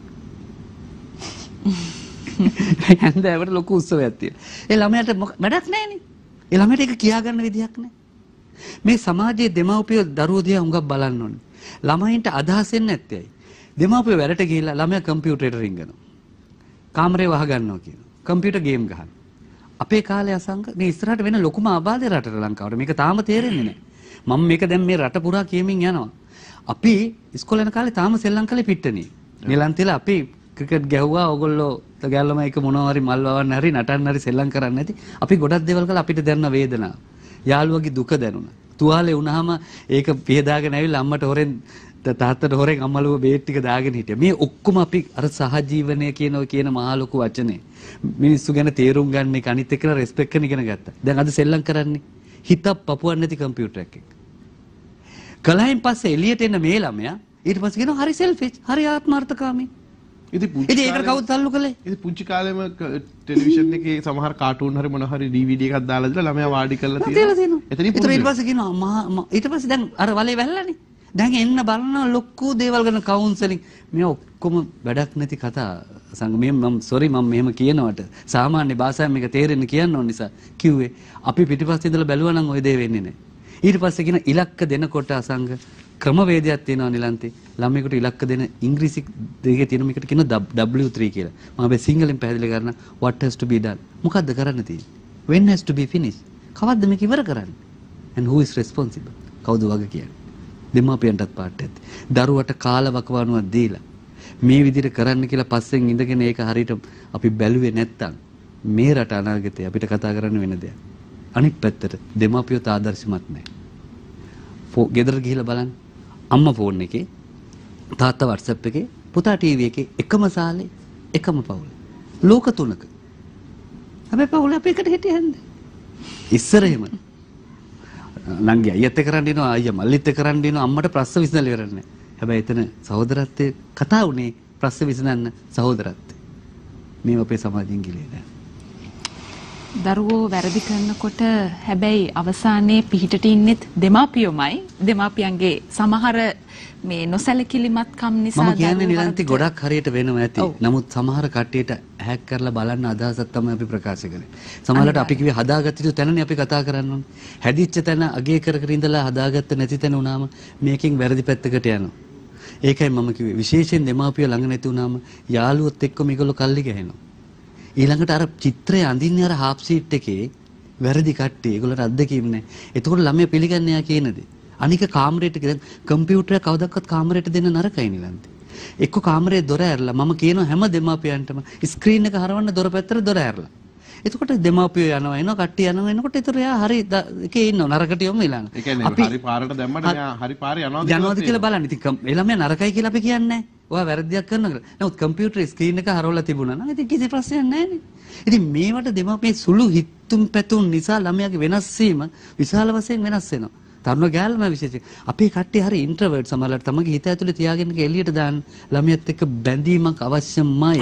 හැන්දෑවට ලොකු උත්සවයක් තියෙනවා. ඒ ළමයාට වැඩක් නැහැ නේ. ඒ ළමයට ඒක කියා ගන්න විදියක් නැහැ. මේ සමාජයේ දෙමව්පියෝ දරුවෝ දිහා හුඟක් බලන්න ඕනේ. ළමයින්ට අදහස් එන්නේ නැත්තේ ඇයි? දෙමව්පියෝ වැඩට ගිහිල්ලා ළමයා කම්පියුටරේට රිංගනවා. කාමරේ වහ ගන්නවා කියනවා. කම්පියුටර් ගේම් ගහනවා. අපේ කාලේ අසංක මේ ඉස්සරහට වෙන ලොකුම ආබාධය රටට ලංකාවට. මේක තාම තේරෙන්නේ නැහැ. මම මේක දැන් මේ රට පුරා කියමින් යනවා. අපි ඉස්කෝලේ යන කාලේ තාම සෙල්ලම් කලේ පිට්ටනිය. නිලන්තිලා අපි ක්‍රිකට් ගැහුවා. ඕගොල්ලෝ ගැල්ලම එක මොනවා හරි මල් වවන්න හරි නටන්න හරි සෙල්ලම් කරන්නේ නැති. අපි ගොඩක් දේවල් කළා අපිට දැනෙන වේදනාව. යාළුවගේ දුක දැනුණා. තුවාලේ වුණාම ඒක පිහදාගෙන ඇවිල්ලා අම්මට හොරෙන් තාත්තට හොරෙන් අම්මලුව බේත් ටික දාගෙන හිටියා. මේ ඔක්කොම අපි අර සහජීවනය කියන ඔය කියන මහා ලොකු වචනේ මිනිස්සු ගැන තේරුම් ගන්න එක අනිත් එක්කලා රෙස්පෙක්ට් කරන ඉගෙන ගත්තා. දැන් අද සෙල්ලම් කරන්නේ හිතක් පපුවක් නැති කම්පියුටර් එකක් එක්ක. කලහින් පස්සේ එළියට එන මේ ළමයා ඊට පස්සේ කියනවා හරි සෙල්ෆිෂ්, හරි ආත්මార్థකාමී. ඉතින් පුංචි ඉතින් ඒකට කවුද තල්ලු කළේ? ඉතින් පුංචි කාලෙම ටෙලිවිෂන් එකේ සමහර කාටූන් හරි මොන හරි ඩීවීඩී එකක් දාලා දීලා ළමයා වාඩි කරලා තියෙනවා. එතනින් ඊට පස්සේ කියනවා මහා ඊට පස්සේ දැන් අර වලේ වැල්ලානේ. දැන් එන්න බලන ලොකු දේවල් ගැන කවුන්සලින් මේ ඔක්කොම වැඩක් නැති කතා සංග මේ මම සෝරි මම මෙහෙම කියනවට සාමාන්‍ය භාෂාවෙන් මේක තේරෙන්න කියන්න ඕන නිසා කිව්වේ අපි පිටිපස්සේ ඉඳලා බැලුවා නම් ওই දේ වෙන්නේ නැහැ. ඊට පස්සේ කියන ඉලක්ක දෙනකොට අසංග ක්‍රමවේදයක් තියෙනවා නිලන්තේ. ළමයෙකුට ඉලක්ක දෙන ඉංග්‍රීසි දෙකේ තියෙන මේකට කියන W three කියලා. මම මේ සිංහලෙන් පැහැදිලි කරන what has to be done. මොකද්ද කරන්න තියෙන්නේ? when has to be finished. කවද්ද මේක ඉවර කරන්නේ? and who is responsible. කවුද වග කියන්නේ? දෙමාපියන්ටත් පාට ඇති. දරුවට කාල වකවානුවක් දීලා මේ විදිහට කරන්න කියලා පස්සෙන් ඉඳගෙන ඒක හරියට අපි බැලුවේ නැත්තම් මේ රට අනාගතේ අපිට කතා කරන්න වෙන දෙයක්. අනිත් පැත්තට දෙමාපියෝ ආදර්ශමත් නැහැ. ගෙදර ගිහිල්ලා බලන්න. අම්මා ෆෝන් එකේ, තාත්තා WhatsApp එකේ, පුතා ටීවී එකේ එකම සාලේ එකම පවුල. ලෝක තුනක. හැබැයි පවුල අපේ එකට හිටියන්නේ. ඉස්සර එහෙම. නංගි අයියත් එක්ක කරන් දිනවා, අයියා මල්ලිත් එක්ක කරන් දිනවා, අම්මට ප්‍රශ්න විසඳලා ඉවර නැහැ. හැබැයි එතන සහෝදරත්වයේ කතා වුණේ ප්‍රශ්න විසඳන්න සහෝදරත්වය. මේ අපේ සමාජයෙන් ගිලේ නැහැ. දරුවෝ වැරදි කරනකොට හැබැයි අවසානයේ පිහිටට ඉන්නෙත් දෙමාපියෝමයි. දෙමාපියන්ගේ සමහර මේ නොසැලකිලිමත්කම් නිසා මම කියන්නේ නිලන්ති ගොඩක් හරියට වෙනවා ඇති. නමුත් සමහර කට්ටියට හැක් කරලා බලන්න අදහසක් තමයි අපි ප්‍රකාශ කරන්නේ. සමහරවිට අපි කිව්වේ හදාගත්ත යුතු තැනනේ අපි කතා කරන්න ඕනේ. හැදිච්ච තැන අගේ කර කර ඉඳලා හදාගත්ත නැති තැන උනාම මේකෙන් වැරදි පැත්තකට යනවා. ඒකයි මම කිව්වේ විශේෂයෙන් දෙමාපියෝ ළඟ නැති උනාම යාළුවොත් එක්ක මේගොල්ලෝ කල්ලි ගහනවා. ඊළඟට අර චිත්‍රය අඳින්නේ අර හාෆ් සීට් එකේ වැරදි කට්ටිය. ඒගොල්ලන්ට අත්දැකීම් නැහැ. එතකොට ළමයා පිළිගන්නේ යා කියන දේ. අනික කාමරේට දැන් කම්පියුටර් කවදාවත් කාමරේට දෙන්න නරකයි නිලන්ති. එක්ක කාමරේ දොර ඇරලා මම කියනවා හැම දෙමාපියන්ටම ස්ක්‍රීන් එක හරවන්න දොර පැත්තට දොර ඇරලා. එතකොට දෙමාපියෝ යනවා එනවා කට්ටිය යනවා එනකොට ඒතර එයා හරි එකේ ඉන්නව නරකට යොමු ඊළඟ. ඒ කියන්නේ හරි පාරට දැම්මට මෙයා හරි පාරේ යනවාද යනවාද කියලා බලන්න. ඉතින් ඒ ළමයා නරකයි කියලා අපි කියන්නේ නැහැ. ඔයා වැරදියක් කරනවා කියලා. නමුත් කම්පියුටර් ස්ක්‍රීන් එක හරවලා තිබුණා නම් ඉතින් කිසි ප්‍රශ්නයක් නැහැ නේ. ඉතින් මේවට දෙමාපිය සුළු හිතුම් පැතුම් නිසා ළමයාගේ වෙනස් වීම විශාල වශයෙන් වෙනස් වෙනවා. තරුණ ගෑල්ම විශේෂයෙන් අපේ කට්ටිය හරි ඉන්ට්‍රවර්ට් සමහරවිට තමගේ හිත ඇතුලේ තියාගෙන එළියට දාන්න ළමයාත් එක්ක බැඳීමක් අවශ්‍යමයි.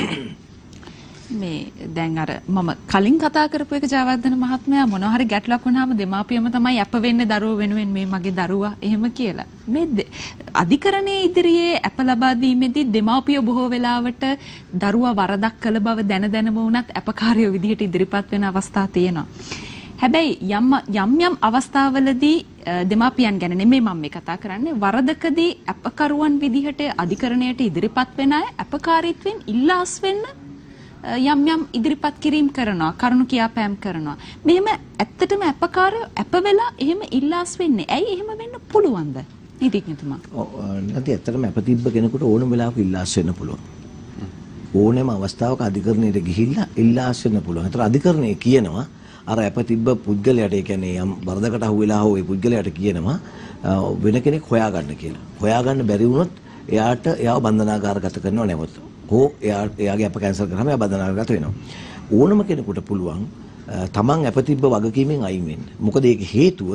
මේ දැන් අර මම කලින් කතා කරපු එක ජයවර්ධන මහත්මයා මොනවා හරි ගැටලුවක් වුණාම දෙමාපියම තමයි අප වෙන්නේ දරුවෝ වෙනුවෙන් මේ මගේ දරුවා එහෙම කියලා. මේ අධිකරණයේ ඉදිරියේ අප ලබා දීමේදී දෙමාපියෝ බොහෝ වෙලාවට දරුවා වරදක් කළ බව දැන දැනම වුණත් අපකාරයෝ විදිහට ඉදිරිපත් වෙන අවස්ථා තියෙනවා. හැබැයි යම් යම් යම් අවස්ථාවලදී දෙමාපියන් ගැන නෙමෙයි මම මේ කතා කරන්නේ වරදකදී අපකරුවන් විදිහට අධිකරණයට ඉදිරිපත් වෙන අය අපකාරීත්වයෙන් ඉල්ලාස් වෙන්න යම් යම් ඉදිරිපත් කිරීම කරනවා කරුණු කියාපෑම් කරනවා. මෙහෙම ඇත්තටම අපකාරය අප වෙලා එහෙම ඉල්ලාස් වෙන්නේ. ඇයි එහෙම වෙන්න පුළුවන්ද? නීතිඥතුමා. ඔව් නැති ඇත්තටම අප තිබ්බ කෙනෙකුට ඕනම වෙලාවක ඉල්ලාස් වෙන්න පුළුවන්. ඕනෑම අවස්ථාවක අධිකරණයට ගිහිල්ලා ඉල්ලාස් වෙන්න පුළුවන්. ඒතර අධිකරණය කියනවා අර අප තිබ්බ පුද්ගලයාට ඒ කියන්නේ යම් වරදකට අහු වෙලා හෝ ඒ පුද්ගලයාට කියනවා වෙන කෙනෙක් හොයාගන්න කියලා. හොයාගන්න බැරි වුණොත් එයාට එයාව බන්ධනාගාරගත කරනව නැවත. හෝ එයා එයාගේ අප කැන්සල් කරාම එයා බන්ධනාගාරගත වෙනවා. ඕනම කෙනෙකුට පුළුවන් තමන් අප තිබ්බ වගකීමෙන් අයින් වෙන්න. මොකද ඒක හේතුව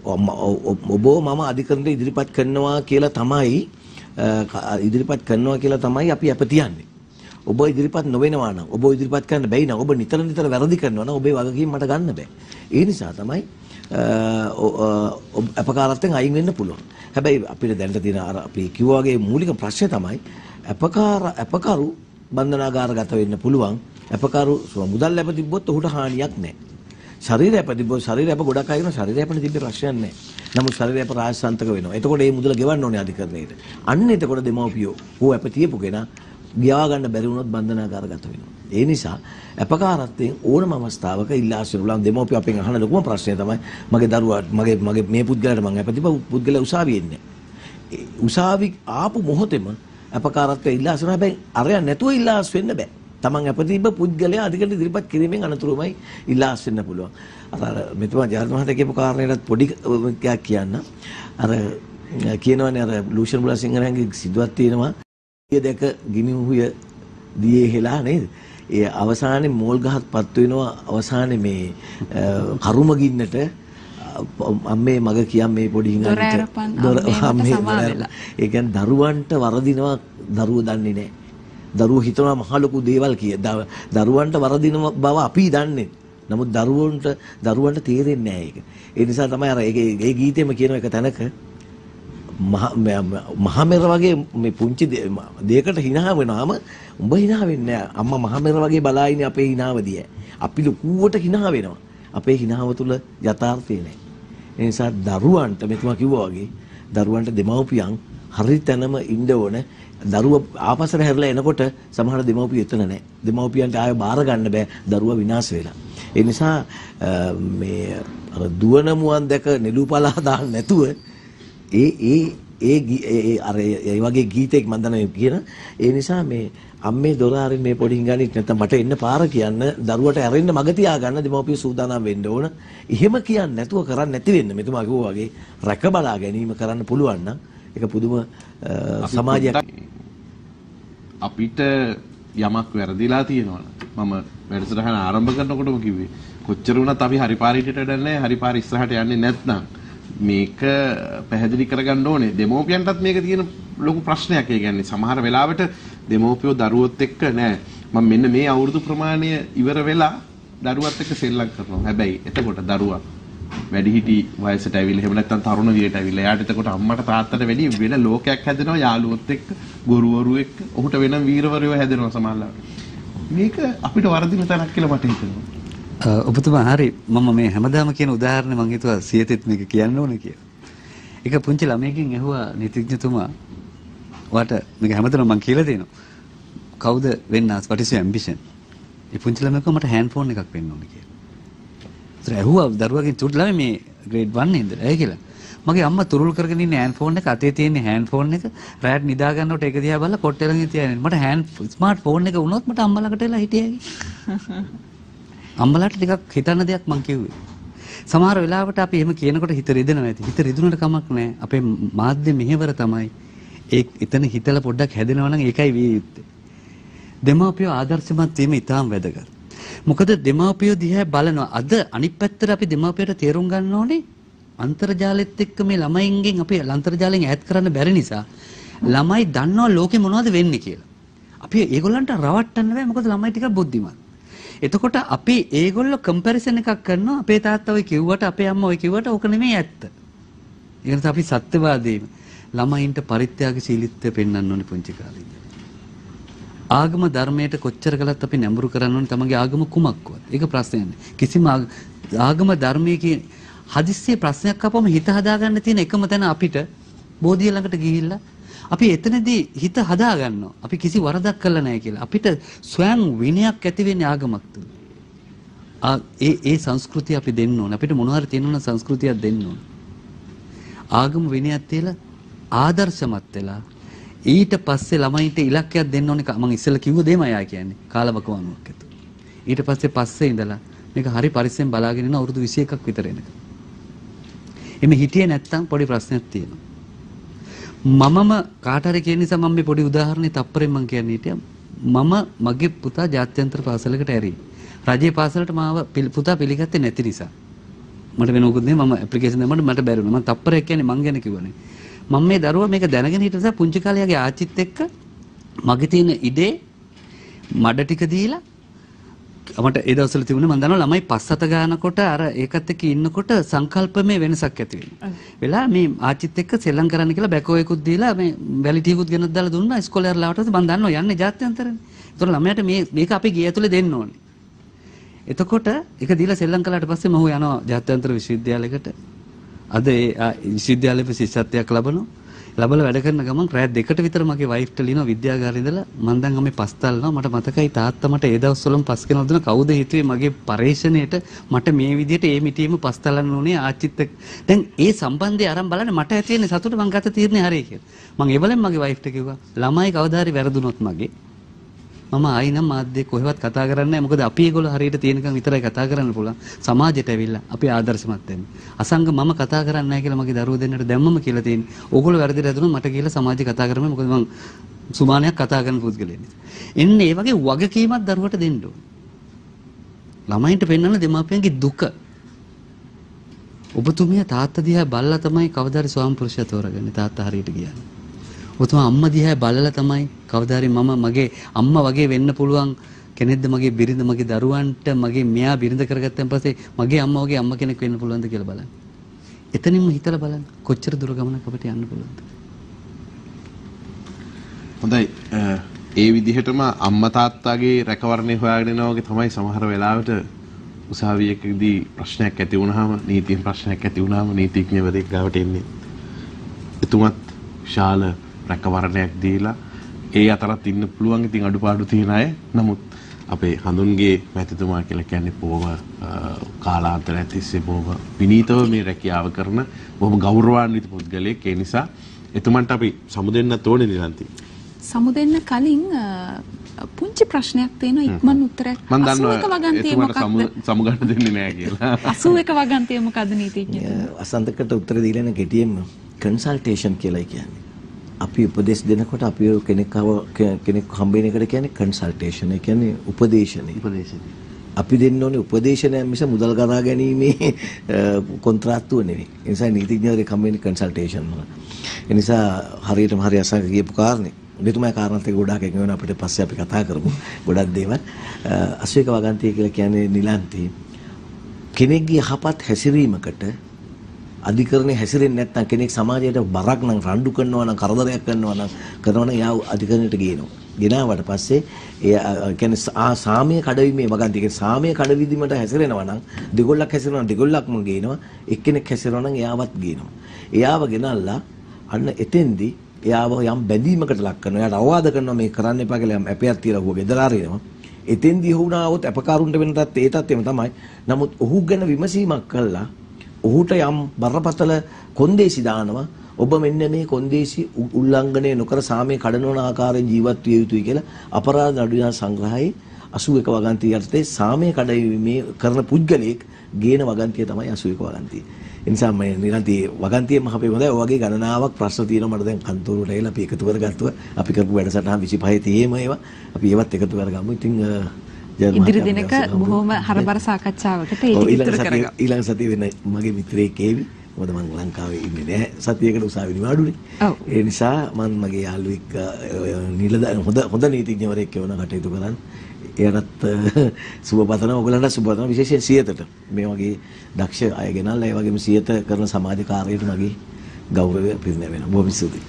ඔබ මම අධිකරණයට ඉදිරිපත් කරනවා කියලා තමයි ඉදිරිපත් කරනවා කියලා තමයි අපි අප තියන්නේ. ඔබ ඉදිරිපත් නොවෙනවා නම් ඔබ ඉදිරිපත් කරන්න බැයි නම් ඔබ නිතර නිතර වැරදි කරනවා නම් ඔබේ වගකීම් මට ගන්න බෑ. ඒ නිසා තමයි අපකාරත්වයෙන් අයින් වෙන්න පුළුවන්. හැබැයි අපිට දැනට තියෙන අර අපි කිව්වා වගේ මූලික ප්‍රශ්නේ තමයි අපකාර අපකරු බන්ධනාගාරගත වෙන්න පුළුවන්. අපකරු මුදල් ලැබ තිබ්බොත් ඔහුට හානියක් නැහැ. ශරීරය අපදිබ්බෝ ශරීරය අප ගොඩක් අය කරන ශරීරය අපිට තිබ්බේ ප්‍රශ්නයක් නැහැ. නමුත් ශරීරය අප රාජසන්තක වෙනවා. එතකොට මේ මුදල ගෙවන්න ඕනේ අධිකරණයට. අන්න එතකොට දෙමව්පියෝ හෝ අප තියපු කෙනා ගියා ගන්න බැරි වුණොත් බන්ධනාගාරගත වෙනවා. ඒ නිසා අපකාරත්වයෙන් ඕනම අවස්ථාවක ඉල්ලා සිටිනවා දෙමව්පියෝ අපෙන් අහන ලොකුම ප්‍රශ්නය තමයි මගේ දරුවා මගේ මගේ මේ පුද්ගලයාට මම අපදිබ්බ පුද්ගලයා උසාවියේ ඉන්නේ. උසාවි ආපු මොහොතේම අපකාරත්වය ඉල්ලා සිටිනවා. හැබැයි අරයා නැතුව ඉල්ලා වෙන්න බෑ. තමන් අපතිබ්බ පුද්ගලයා අධිකරණ ඉදිරිපත් කිරීමෙන් අනතුරුමයි ඉල්ලාස් වෙන්න පුළුවන්. අර මෙතුමා ජාර්ජ් මහතා කියපු කාරණේටත් පොඩි එකක් කියන්න. අර කියනවනේ අර ලූෂන් බුලා සිංහරයන්ගේ සිදුවක් තියෙනවා. ඊය දෙක ගිනි උහුය දියේ හෙලා නේද? ඒ අවසානයේ මෝල් ගහත් පත් වෙනවා අවසානයේ මේ කරුම ගින්නට අම්මේ මග කියන් මේ පොඩි හිඟන්නට දොර අම්මේ ඒ කියන්නේ දරුවන්ට වරදිනවා දරුවෝ දන්නේ නැහැ. දරුවෝ හිතනවා මහ ලොකු දේවල් කිය. දරුවන්ට වරදින බව අපි දන්නේ. නමුත් දරුවන්ට දරුවන්ට තේරෙන්නේ නැහැ ඒක. ඒ නිසා තමයි අර ඒ ගීතෙම කියන එක තැනක මහමෙර වගේ මේ පුංචි දෙයකට hina වෙනාම උඹ hina වෙන්නේ නැහැ. අම්මා මහමෙර වගේ බලායිනේ අපේ hinaවදී. අපි ලකුවට hina වෙනවා. අපේ hinaව තුල යථාර්ථය නැහැ. ඒ නිසා දරුවන්ට මෙතුමා කිව්වා වගේ දරුවන්ට දෙමව්පියන් හරි තැනම ඉන්න ඕනේ. දරුවා ආපස්සට හැරිලා එනකොට සමහර දෙමව්පියෝ එතන නැහැ. දෙමව්පියන්ට ආයෙ බාර ගන්න බෑ දරුවා විනාශ වෙලා. ඒ නිසා මේ අර දුවන මුවන් දැක නෙළුපලා දාන්න නැතුව ඒ ඒ ඒ අර ඒ වගේ ගීතයක් මම දන්නේ කියන ඒ නිසා මේ අම්මේ දොර අරින් මේ පොඩි හිඟානිට නැත්නම් මට එන්න පාර කියන්න දරුවට ඇරෙන්න මග තියා ගන්න දෙමව්පියෝ සූදානම් වෙන්න ඕන. එහෙම කියන්නේ නැතුව කරන්නේ නැති වෙන්න මෙතුමා කිව්වා වගේ රැක බලා ගැනීම කරන්න පුළුවන් නම් ඒක පුදුම සමාජයක්. අපිට යමක් වැරදිලා තියෙනවා මම වැඩසටහන ආරම්භ කරනකොටම කිව්වේ කොච්චර වුණත් අපි හරි පාරිට යන්නේ හරි පාර ඉස්සරහට යන්නේ නැත්නම් මේක පැහැදිලි කරගන්න ඕනේ. දෙමෝපියන්ටත් මේක තියෙන ලොකු ප්‍රශ්නයක්. ඒ කියන්නේ සමහර වෙලාවට දෙමෝපියෝ දරුවොත් එක්ක නෑ මම මෙන්න මේ අවුරුදු ප්‍රමාණය ඉවර වෙලා දරුවත් එක්ක සෙල්ලම් කරනවා. හැබැයි එතකොට දරුවා වැඩිහිටි වයසට ඇවිල්ලා එහෙම නැත්නම් තරුණ වියට ඇවිල්ලා එයාට එතකොට අම්මට තාත්තට වැඩි වෙන ලෝකයක් හැදෙනවා යාළුවොත් එක්ක ගුරුවරු එක්ක ඔහුට වෙනම වීරවරයෝ හැදෙනවා සමහරවල්. මේක අපිට වරදින තැනක් කියලා මට හිතෙනවා. ඔබතුමා හරි මම මේ හැමදාම කියන උදාහරණය මම හිතුවා සියතෙත් මේක කියන්න ඕනේ කියලා. ඒක පුංචි ළමයෙක්ගෙන් ඇහුවා නීතිඥතුමා ඔයාට මේක හැමදාම මම කියලා දෙනවා. කවුද වෙන්න ආස what is your ambition? ඒ පුංචි ළමයා කිව්වා මට හෑන්ඩ් ෆෝන් එකක් වෙන්න ඕනේ කියලා. ඒතර ඇහුවා දරුවගෙන් චුට් ළමයි මේ ග්‍රේඩ් one නේද? ඇයි කියලා. මගේ අම්මා තුරුල් කරගෙන ඉන්නේ හෑන්ඩ් ෆෝන් එක අතේ තියෙන හෑන්ඩ් ෆෝන් එක රැට් නිදා ගන්නකොට ඒක දිහා බලලා කොට්ටේ ළඟින් තියාගෙන මට හෑන්ඩ් ස්මාර්ට් ෆෝන් එක වුණොත් මට අම්මා ළඟට එලා හිටියයි. අම්මලාට ටිකක් හිතන්න දෙයක් මං කිව්වේ. සමහර වෙලාවට අපි එහෙම කියනකොට හිත රිදෙනවා ඇති. හිත රිදුනට කමක් නැහැ. අපේ මාධ්‍ය මෙහෙවර තමයි ඒ එතන හිතලා පොඩ්ඩක් හැදෙනවා නම් ඒකයි විය යුත්තේ. දෙමාපියෝ ආදර්ශමත් වීම ඉතාම වැදගත්. මොකද දෙමාපියෝ දිහා බලනවා. අද අනිත් පැත්තට අපි දෙමාපියට තේරුම් ගන්න ඕනේ අන්තර්ජාලෙත් එක්ක මේ ළමයින්ගෙන් අපි අන්තර්ජාලයෙන් ඈත් කරන්න බැරි නිසා ළමයි දන්නවා ලෝකේ මොනවද වෙන්නේ කියලා. අපි ඒගොල්ලන්ට රවට්ටන්න බෑ මොකද ළමයි ටිකක් බුද්ධිමත්. එතකොට අපි ඒගොල්ලෝ කම්පැරිසන් එකක් කරනවා අපේ තාත්තා ඔය කිව්වට අපේ අම්මා ඔය කිව්වට ඕක නෙමෙයි ඇත්ත. ඒ නිසා අපි සත්‍යවාදීව ළමයින්ට පරිත්‍යාගශීලීත්වය පෙන්වන්න ඕනේ පුංචි කාලේ ඉඳලා. ආගම ධර්මයට කොච්චර කළත් අපි නැඹුරු කරන්න ඕනේ තමන්ගේ ආගම කුමක්වත්. ඒක ප්‍රශ්නයක් නෙවෙයි. කිසිම ආගම ධර්මයේ කියන හදිස්සියේ ප්‍රශ්නයක් අපවම හිත හදාගන්න තියෙන එකම තැන අපිට බෝධිය ළඟට ගිහිල්ලා අපි එතනදී හිත හදා ගන්නවා. අපි කිසි වරදක් කළා නැහැ කියලා. අපිට ස්වයං විනයක් ඇති වෙන්නේ ආගමක් තුල. ඒ ඒ සංස්කෘතිය අපි දෙන්න ඕනේ. අපිට මොනවා හරි තියෙනවා සංස්කෘතියක් දෙන්න ඕනේ. ආගම විනයක් තියලා ආදර්ශමත් වෙලා ඊට පස්සේ ළමයින්ට ඉලක්කයක් දෙන්න ඕනේ. මම ඉස්සෙල්ලා කිව්ව දෙයම අයා කියන්නේ කාලවකවානුවක් ඇතුව. ඊට පස්සේ පස්සේ ඉඳලා මේක හරි පරිස්සෙන් බලාගෙන ඉන්න අවුරුදු විසි එකක් විතර එනකම්. එමෙ හිටියේ නැත්තම් පොඩි ප්‍රශ්නයක් තියෙනවා. මමම කාට හරි කියන නිසා මම මේ පොඩි උදාහරණයක් තප්පරෙන් මම කියන්නේ හිටියා. මම මගේ පුතා ජාත්‍යන්තර පාසලකට ඇරි. රජයේ පාසලට මාව පුතා පිළිගත්තේ නැති නිසා. මට වෙන මොකුත් නෙමෙයි මම ඇප්ලිකේෂන් දැම්මම මට බැරි වුණා. මම තප්පරයක් කියන්නේ මං ගැන කිව්වනේ. මම මේ දරුවා මේක දැනගෙන හිටිය නිසා පුංචි කාලේ යාගේ ආච්චිත් එක්ක මගේ තියෙන ඉඩේ මඩ ටික දීලා මට ඒ දවස්වල තිබුණේ මම දන්නවා ළමයි පස් හත ගානකොට අර ඒකත් එක්ක ඉන්නකොට සංකල්පමේ වෙනසක් ඇති වෙනවා. වෙලා මේ ආච්චිත් එක්ක සෙල්ලම් කරන්න කියලා බැකෝ එකකුත් දීලා මේ වැලි ටිකකුත් ගෙනත් දාලා දුන්නා ඉස්කෝලේ යරලාවට මම දන්නවා යන්නේ ජාත්‍යන්තරනේ. ඒතකොට ළමයාට මේ මේක අපි ගේ ඇතුලේ දෙන්න ඕනේ. එතකොට ඒක දීලා සෙල්ලම් කළාට පස්සේ මම යනවා ජාත්‍යන්තර විශ්වවිද්‍යාලයකට. අද ඒ විශ්වවිද්‍යාලයේ ශිෂ්‍යත්වයක් ලබනවා. ලබලා වැඩ කරන ගමන් රාත් දෙකට විතර මගේ වයිෆ්ට ලියනවා විද්‍යාගාරේ ඉඳලා මම දැන් අපි පස් තල්නවා මට මතකයි තාත්තා මට ඒ දවස්වලම පස් කෙනා දුන්න කවුද හිතුවේ මගේ පරේෂණයට මට මේ විදිහට ඒ මිටියෙම පස් තලන්න ඕනේ ආච්චිත් එක්ක දැන් ඒ සම්බන්ධය අරන් බලන්න මට ඇති වෙන්නේ සතුට මං ගත තීරණේ හරියි කියලා මං ඒවලෙන් මගේ වයිෆ්ට කිව්වා ළමයි කවදා හරි වැරදුනොත් මගේ මම ආයි නම් මාධ්‍ය කොහෙවත් කතා කරන්නේ නැහැ මොකද අපි ඒගොල්ලෝ හරියට තියෙනකන් විතරයි කතා කරන්න පුළුවන් සමාජයට ඇවිල්ලා අපි ආදර්ශමත් වෙන්න අසංග මම කතා කරන්නේ නැහැ කියලා මගේ දරුවෝ දෙන්නට දැම්මම කියලා තියෙන්නේ ඕගොල්ලෝ වැරදිට හදුනොත් මට කියලා සමාජය කතා කරන්නේ මොකද මම සුමානයක් කතා කරන පුද්ගලයෙක් එන්නේ ඒ වගේ වගකීමක් දරුවට දෙන්න ඕන ළමයින්ට පෙන්වන්න දෙමාපියන්ගේ දුක ඔබතුමිය තාත්තා දිහා බලලා තමයි කවදා හරි ස්වාම පුරුෂයා තෝරගන්නේ තාත්තා හරියට කියන්නේ ඔතන අම්මා දිහා බලලා තමයි කවදාරි මම මගේ අම්මා වගේ වෙන්න පුළුවන් කෙනෙක්ද මගේ බිරිඳ මගේ දරුවන්ට මගේ මෙයා බිරිඳ කරගත්තන් පස්සේ මගේ අම්මා වගේ අම්මා කෙනෙක් වෙන්න පුළුවන්ද කියලා බලන්න. එතනින්ම හිතලා බලන්න කොච්චර දුර ගමනක් අපිට යන්න පුළුවන්ද. හොඳයි ඒ විදිහටම අම්මා තාත්තාගේ රැකවරණය හොයාගෙන යනවා වගේ තමයි සමහර වෙලාවට උසාවියකදී ප්‍රශ්නයක් ඇති වුණාම නීතියෙන් ප්‍රශ්නයක් ඇති වුණාම නීතිඥවරයෙක් ගාවට එන්නේ. එතුමත් ශාල රැකවරණයක් දීලා ඒ අතරත් ඉන්න පුළුවන් ඉතින් අඩුපාඩු තියෙන අය. නමුත් අපේ හඳුන්ගේ මැතිතුමා කියලා කියන්නේ බොහොම කාලාන්තරයක් තිස්සේ බොහොම විනීතව මේ රැකියාව කරන බොහොම ගෞරවාන්විත පුද්ගලයෙක්. ඒ නිසා එතුමන්ට අපි සමුදෙන්නත් ඕනේ නිරන්ති. සමුදෙන්න කලින් පුංචි ප්‍රශ්නයක් තියෙනවා ඉක්මන් උත්තරයක්. මම දන්නවා අසූ එක වගන්තිය මොකක්ද? සමුගන්න දෙන්නේ නැහැ කියලා. අසූ එක වගන්තිය මොකද්ද නීතිඥයා? අසන්තකට උත්තර දීලා න කෙටියෙන්ම කන්සල්ටේෂන් කියලා කියන්නේ. අපි උපදෙස් දෙනකොට අපි කෙනෙක් කෙනෙක් හම්බෙන එකට කියන්නේ කන්සල්ටේෂන්. ඒ කියන්නේ උපදේශනය. උපදේශනය. අපි දෙන්න ඕනේ උපදේශනය මිස මුදල් ගරා ගැනීමේ කොන්ත්‍රාත්තුව නෙවෙයි. ඒ නිසා නීතිඥවරයෙක් හම්බෙන්නේ කන්සල්ටේෂන් වල. ඒ නිසා හරියටම හරි අසංග කියපු කාරණේ. දෙතුමා කාරණාත් එක ගොඩාක් එකතු වෙන අපිට පස්සේ අපි කතා කරමු. ගොඩක් දේවල්. අසූ එක වගන්තිය කියලා කියන්නේ නිලන්ති කෙනෙක්ගේ යහපත් හැසිරීමකට අධිකරණය හැසිරෙන්නේ නැත්නම් කෙනෙක් සමාජයට බරක් නම් රණ්ඩු කරනවා නම් කරදරයක් කරනවා නම් කරනවා නම් යා අධිකරණයට ගේනවා. ගෙනාවට පස්සේ ඒ කියන්නේ ආ සාමයේ කඩවීමේ වගන්ති කියන්නේ සාමයේ කඩවිදීමට හැසිරෙනවා නම් දෙගොල්ලක් හැසිරෙනවා නම් දෙගොල්ලක්ම ගේනවා. එක්කෙනෙක් හැසිරෙනවා නම් එයාවත් ගේනවා. එයාව ගෙනල්ලා අන්න එතෙන්දී එයාව යම් බැඳීමකට ලක් කරනවා. එයාට අවවාද කරනවා මේ කරන්න එපා කියලා යම් අපයක් තියලා හුව ගෙදර ආරිනවා. එතෙන්දී වුණාවොත් අපකාරුන්ට වෙනටත් ඒ තත්ත්වෙම තමයි. නමුත් ඔහු ගැන විමසීමක් කළා ඔහුට යම් බරපතල කොන්දේසි දානවා ඔබ මෙන්න මේ කොන්දේසි උල්ලංඝනය නොකර සාමයේ කඩනවන ආකාරයෙන් ජීවත් විය යුතුයි කියලා අපරාධ නඩු සංග්‍රහයේ අසූ එක වගන්තිය යටතේ සාමයේ කඩවීමේ කරන පුද්ගලයෙක් ගේන වගන්තිය තමයි අසූ එක වගන්තිය. ඒ නිසා මේ නිරන්තී වගන්තියෙම අපේ හොඳයි ඔය වගේ ගණනාවක් ප්‍රශ්න තියෙනවා මට දැන් කන්තෝරුවට ඇවිල්ලා අපි එකතු කරගත්තා. අපි කරපු වැඩසටහන් විසිපහේ තියෙම ඒවා අපි ඒවත් එකතු කරගමු. ඉතින් ඉදිරි දිනක බොහොම හරබර සාකච්ඡාවකට ඒක විතර කරගමු. ඊළඟ සතියේ වෙන මගේ මිත්‍රයෙක් ඒවි. මොකද මම ලංකාවේ ඉන්නේ නැහැ. සතියකට උසාවි නිවාඩුනේ. ඒ නිසා මම මගේ යාළුවෙක් නිලධාරි හොඳ හොඳ නීතිඥවරයෙක් වෙන කටයුතු කරන්. එයාට සුබපතන ඔයගලන්ට සුබපතන විශේෂයෙන් සියතට මේ වගේ දක්ෂ අය ගෙනල්ලා ඒ වගේම සියත කරන සමාජ කාර්යයට මගේ ගෞරවය පිරිනැ වෙනවා. බොහොම ස්තුතියි.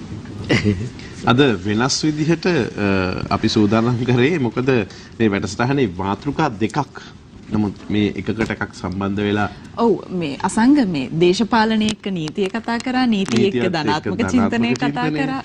අද වෙනස් විදිහට අපි සූදානම් කරේ මොකද මේ වැඩසටහනේ මාතෘකා දෙකක් නමුත් මේ එකකට එකක් සම්බන්ධ වෙලා ඔව් මේ අසංග මේ දේශපාලනය එක්ක නීතිය කතා කරා නීතිය එක්ක ධනාත්මක චින්තනය කතා කරා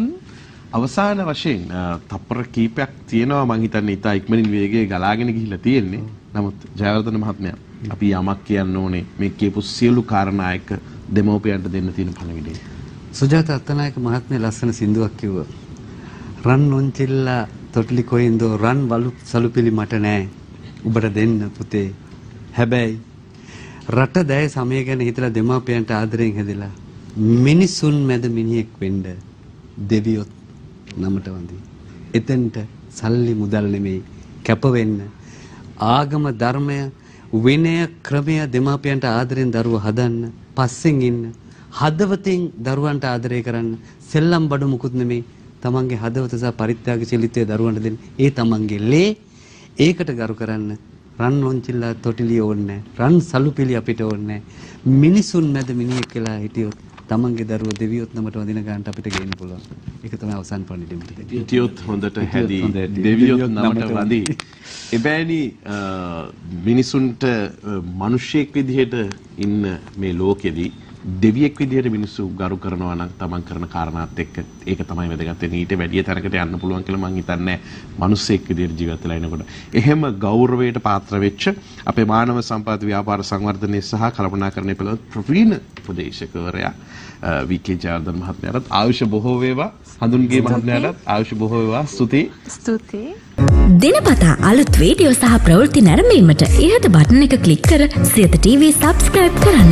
අවසාන වශයෙන් තප්පර කීපයක් තියෙනවා මම හිතන්නේ ඉතා ඉක්මනින් වේගයේ ගලාගෙන ගිහිල්ලා තියෙන්නේ නමුත් ජයවර්ධන මහත්මයා අපි යමක් කියන්න ඕනේ මේ කියපු සියලු කාරණා එක්ක දෙමෝපියන්ට දෙන්න තියෙන පණිවිඩය සුජාත අත්තනායක මහත්මිය ලස්සන සින්දුවක් කිව්වා. රන් නොන්චිල්ලා තොටලි කොයින්දෝ රන් වලු සලුපිලි මට නෑ. උඹට දෙන්න පුතේ. හැබැයි රට දැය සමය ගැන හිතලා දෙමාපියන්ට ආදරෙන් හැදලා මිනිසුන් මැද මිනිහෙක් වෙන්න දෙවියොත් නමට වඳි. එතෙන්ට සල්ලි මුදල් නෙමෙයි කැප වෙන්න. ආගම ධර්මය විනය ක්‍රමය දෙමාපියන්ට ආදරෙන් දරුවෝ හදන්න පස්සෙන් ඉන්න. හදවතින් දරුවන්ට ආදරය කරන්න සෙල්ලම් බඩු මුකුත් නෙමෙයි තමන්ගේ හදවත සහ පරිත්‍යාගශීලීත්වය දරුවන්ට දෙන්න ඒ තමන්ගේ ලේ ඒකට ගරු කරන්න රන් නොන්චිල්ලා තොටිලිය ඕනේ රන් සලුපිලි අපිට ඕනේ මිනිසුන් මැද මිනිහෙක් කියලා හිටියොත් තමන්ගේ දරුවෝ දෙවියොත් නමට වදින ගානට අපිට ගේන්න පුළුවන්. ඒක තමයි අවසාන පණිඩෙමට. හිටියොත් හොඳට හැදී දෙවියොත් නමට වදී. එබැවිනි මිනිසුන්ට මිනිසෙක් විදිහට ඉන්න මේ ලෝකෙදී දෙවියෙක් විදිහට මිනිස්සු ගරු කරනවා නම් තමන් කරන කාරණාත් එක්ක ඒක තමයි වැදගත් වෙන්නේ. ඊට වැඩිය තැනකට යන්න පුළුවන් කියලා මම හිතන්නේ මිනිස්සෙක් විදිහට ජීවත් වෙලා ඉනකොට. එහෙම ගෞරවයට පාත්‍ර වෙච්ච අපේ මානව සම්පත් ව්‍යාපාර සංවර්ධනය සහ කළමනාකරණය පිළිබඳ ප්‍රවීණ උපදේශකවරයා වී.කේ. ජයවර්ධන මහත්මයාට ආයුෂ බොහෝ වේවා. හඳුන්ගේ මහත්මයාට ආයුෂ බොහෝ වේවා. ස්තුතියි. ස්තුතියි. දිනපතා අලුත් වීඩියෝ සහ ප්‍රවෘත්ති නැරඹීමට ඉහත බටන් එක ක්ලික් කර සියත ටීවී සබ්ස්ක්‍රයිබ් කරන්න.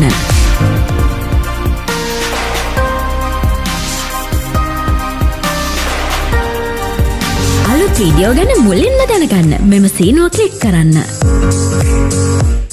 අලුත් වීඩියෝ ගැන මුලින්ම දැනගන්න මෙම සීනුව ක්ලික් කරන්න.